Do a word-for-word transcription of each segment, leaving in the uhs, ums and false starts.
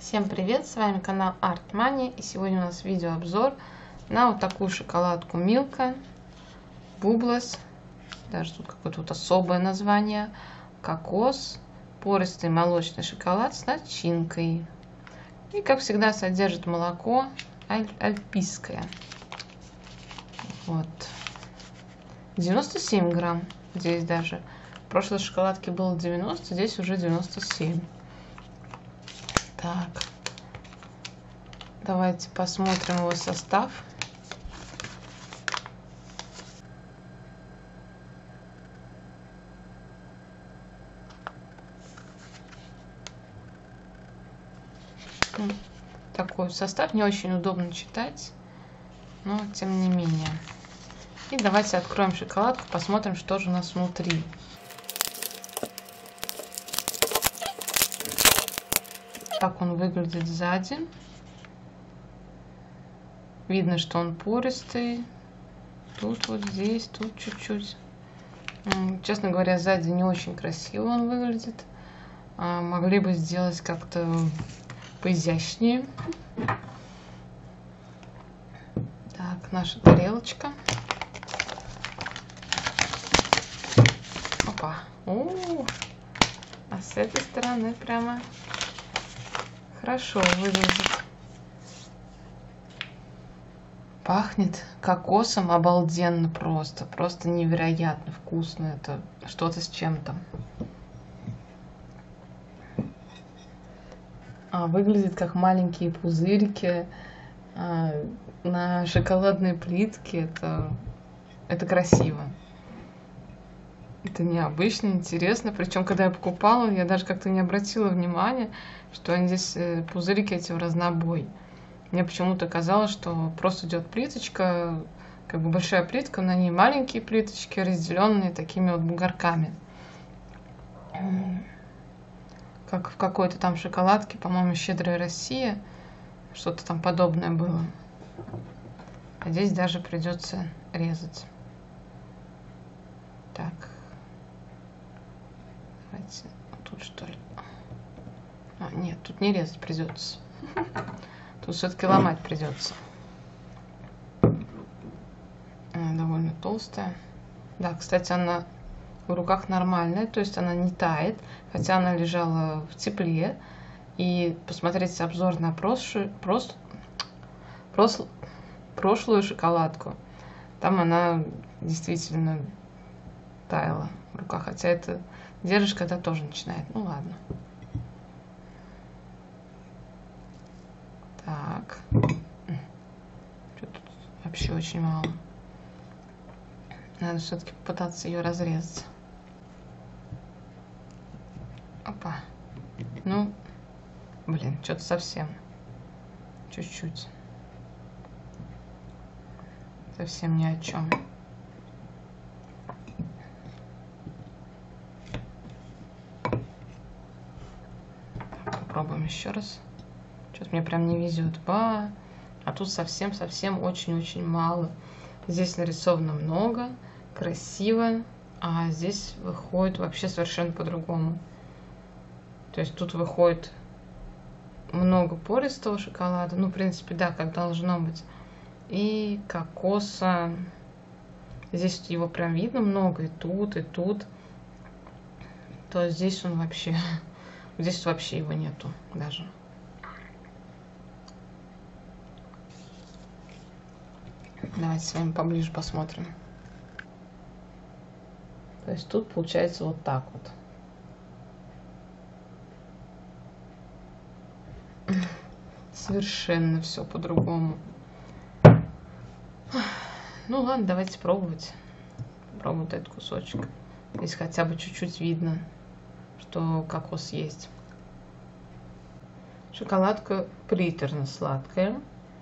Всем привет, с вами канал Art Money, и сегодня у нас видеообзор на вот такую шоколадку Milka Bubbles, даже тут какое-то вот особое название, кокос, пористый молочный шоколад с начинкой. И как всегда содержит молоко аль альпийское. Вот. девяносто семь грамм здесь даже. В прошлой шоколадке было девяносто, здесь уже девяносто семь. Так, давайте посмотрим его состав. Такой состав не очень удобно читать, но тем не менее. И давайте откроем шоколадку, посмотрим, что же у нас внутри. Так он выглядит сзади. Видно, что он пористый. Тут вот здесь, тут чуть-чуть. Честно говоря, сзади не очень красиво он выглядит. Могли бы сделать как-то поизящнее. Так, наша тарелочка. Опа. О, а с этой стороны прямо хорошо выглядит. Пахнет кокосом обалденно просто. Просто невероятно вкусно. Это что-то с чем-то. А, выглядит как маленькие пузырики а, на шоколадной плитке. Это, это красиво. Это необычно, интересно. Причем, когда я покупала, я даже как-то не обратила внимания, что они здесь, пузырики эти в разнобой. Мне почему-то казалось, что просто идет плиточка, как бы большая плитка, на ней маленькие плиточки, разделенные такими вот бугорками. Как в какой-то там шоколадке, по-моему, «Щедрая Россия», что-то там подобное было. А здесь даже придется резать. Так. Давайте тут, что ли. А, нет, тут не резать придется. Тут все-таки ломать придется. Она довольно толстая. Да, кстати, она в руках нормальная, то есть она не тает, хотя она лежала в тепле. И посмотрите обзор на прошлую, прос, прос, прошлую шоколадку. Там она действительно таяла в руках, хотя это держишь, когда тоже начинает. Ну ладно. Так. Что тут вообще очень мало. Надо все-таки попытаться ее разрезать. Опа. Ну, блин, что-то совсем. Чуть-чуть. Совсем ни о чем. Попробуем еще раз. Что-то мне прям не везет. Ба! А тут совсем-совсем очень-очень мало. Здесь нарисовано много, красиво, а здесь выходит вообще совершенно по-другому. То есть тут выходит много пористого шоколада. Ну, в принципе, да, как должно быть. И кокоса. Здесь его прям видно много. И тут, и тут. То здесь он вообще... Здесь вообще его нету даже. Давайте с вами поближе посмотрим. То есть тут получается вот так вот. Совершенно все по-другому. Ну ладно, давайте пробовать. Попробуем этот кусочек. Здесь хотя бы чуть-чуть видно, что кокос есть. Шоколадка приторно-сладкая.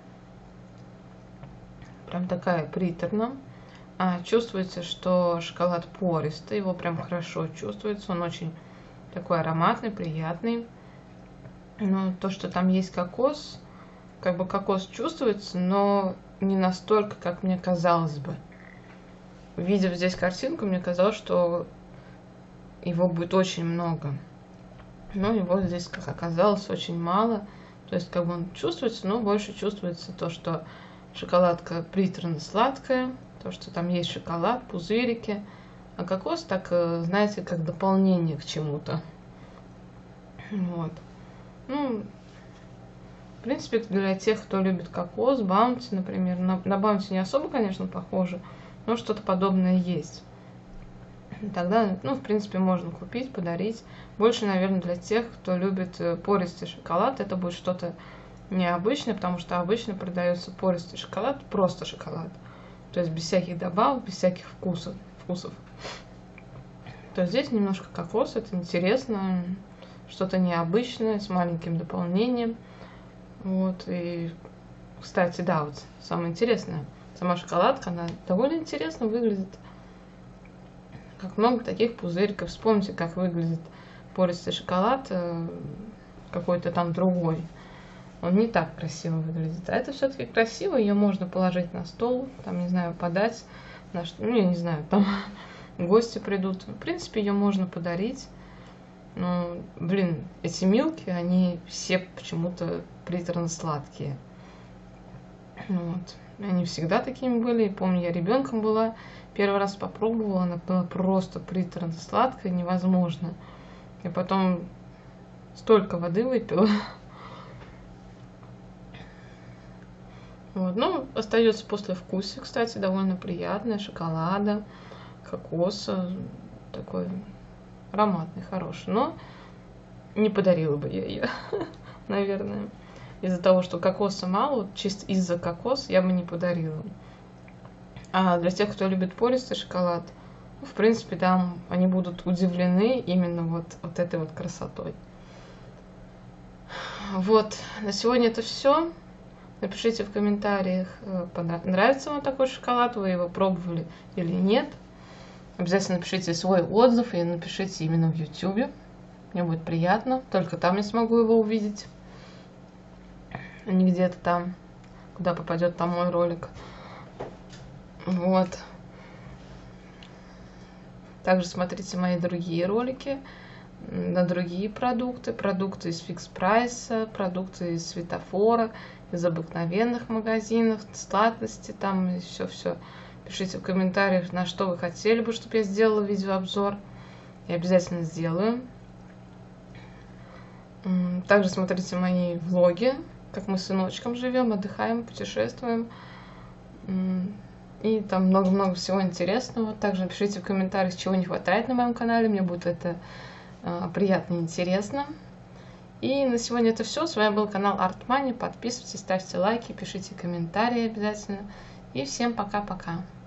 Прям такая приторная. А, чувствуется, что шоколад пористый. Его прям хорошо чувствуется. Он очень такой ароматный, приятный. Но то, что там есть кокос, как бы кокос чувствуется, но не настолько, как мне казалось бы. Видев здесь картинку, мне казалось, что его будет очень много. Но его здесь, как оказалось, очень мало. То есть как бы он чувствуется, но больше чувствуется то, что шоколадка приторно-сладкая, то, что там есть шоколад, пузырики. А кокос так, знаете, как дополнение к чему-то. Вот. Ну, в принципе, это для тех, кто любит кокос, баунти, например. На, на баунти не особо, конечно, похоже, но что-то подобное есть. Тогда, ну, в принципе, можно купить, подарить. Больше, наверное, для тех, кто любит пористый шоколад, это будет что-то необычное, потому что обычно продается пористый шоколад, просто шоколад. То есть без всяких добавок, без всяких вкусов. вкусов. То есть здесь немножко кокос, это интересно, что-то необычное, с маленьким дополнением. Вот, и, кстати, да, вот самое интересное, сама шоколадка, она довольно интересно выглядит. Как много таких пузырьков. Вспомните, как выглядит пористый шоколад, какой-то там другой. Он не так красиво выглядит. А это все-таки красиво, ее можно положить на стол, там, не знаю, подать, на что, ну, я не знаю, там гости придут. В принципе, ее можно подарить. Но, блин, эти милки, они все почему-то приторно-сладкие. Вот. Они всегда такими были. Помню, я ребенком была, первый раз попробовала, она была просто приторно-сладкая, невозможно. И потом столько воды выпила. Вот. Ну, остается послевкусие, кстати, довольно приятное, шоколада, кокоса, такой ароматный, хороший. Но не подарила бы я ее, наверное. Из-за того, что кокоса мало, чисто из-за кокоса я бы не подарила. А для тех, кто любит пористый шоколад, ну, в принципе, да, они будут удивлены именно вот, вот этой вот красотой. Вот, на сегодня это все. Напишите в комментариях, нравится вам такой шоколад, вы его пробовали или нет. Обязательно напишите свой отзыв и напишите именно в ютубе. Мне будет приятно, только там я смогу его увидеть. А не где-то там, куда попадет там мой ролик. Вот. Также смотрите мои другие ролики на другие продукты. Продукты из Фикс Прайса, продукты из Светофора, из обыкновенных магазинов, сладости там и все-все. Пишите в комментариях, на что вы хотели бы, чтобы я сделала видеообзор. Я обязательно сделаю. Также смотрите мои влоги, как мы с сыночком живем, отдыхаем, путешествуем. И там много-много всего интересного. Также напишите в комментариях, чего не хватает на моем канале. Мне будет это э, приятно и интересно. И на сегодня это все. С вами был канал Art Money. Подписывайтесь, ставьте лайки, пишите комментарии обязательно. И всем пока-пока.